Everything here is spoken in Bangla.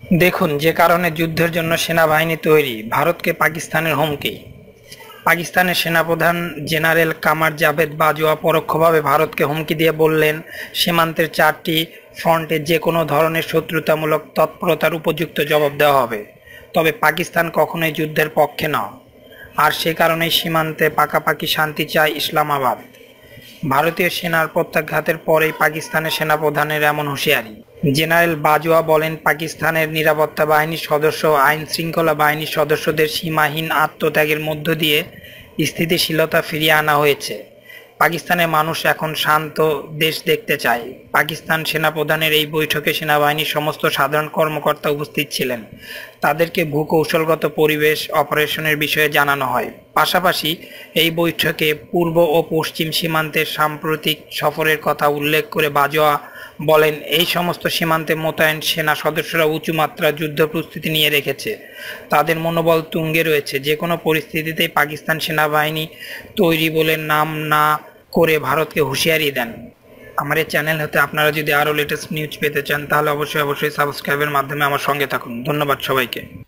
দেখুন, যে কারণে যুদ্ধের জন্য সেনাবাহিনী তৈরি, ভারতকে পাকিস্তানের হুমকি। পাকিস্তানের সেনাপ্রধান জেনারেল কামার জাভেদ বাজওয়া পরোক্ষভাবে ভারতকে হুমকি দিয়ে বললেন, সীমান্তের 4টি ফ্রন্টে যে কোনো ধরনের শত্রুতামূলক তৎপরতার উপযুক্ত জবাব দেওয়া হবে। তবে পাকিস্তান কখনোই যুদ্ধের পক্ষে নয়, আর সে কারণেই সীমান্তে পাকাপাকি শান্তি চায় ইসলামাবাদ। ভারতীয় সেনার প্রত্যাঘাতের পরেই পাকিস্তানের সেনাপ্রধানের এমন হুঁশিয়ারি। জেনারেল বাজওয়া বলেন, পাকিস্তানের নিরাপত্তা বাহিনীর সদস্য ও আইন শৃঙ্খলা বাহিনীর সদস্যদের সীমাহীন আত্মত্যাগের মধ্য দিয়ে স্থিতিশীলতা ফিরিয়ে আনা হয়েছে। পাকিস্তানের মানুষ এখন শান্ত দেশ দেখতে চায়। পাকিস্তান সেনাপ্রধানের এই বৈঠকে সেনাবাহিনীর সমস্ত সাধারণ কর্মকর্তা উপস্থিত ছিলেন। তাদেরকে ভূ-কৌশলগত পরিবেশ অপারেশনের বিষয়ে জানানো হয়। পাশাপাশি এই বৈঠকে পূর্ব ও পশ্চিম সীমান্তের সাম্প্রতিক সফরের কথা উল্লেখ করে বাজওয়া বলেন, এই সমস্ত সীমান্তে মোতায়েন সেনা সদস্যরা উঁচু মাত্রার যুদ্ধ প্রস্তুতি নিয়ে রেখেছে। তাদের মনোবল তুঙ্গে রয়েছে। যে কোনো পরিস্থিতিতেই পাকিস্তান সেনাবাহিনী তৈরি বলে নাম না করে ভারতকে হুঁশিয়ারি দেন। আমার এই চ্যানেল হতে আপনারা যদি আরও লেটেস্ট নিউজ পেতে চান, তাহলে অবশ্যই সাবস্ক্রাইবের মাধ্যমে আমার সঙ্গে থাকুন। ধন্যবাদ সবাইকে।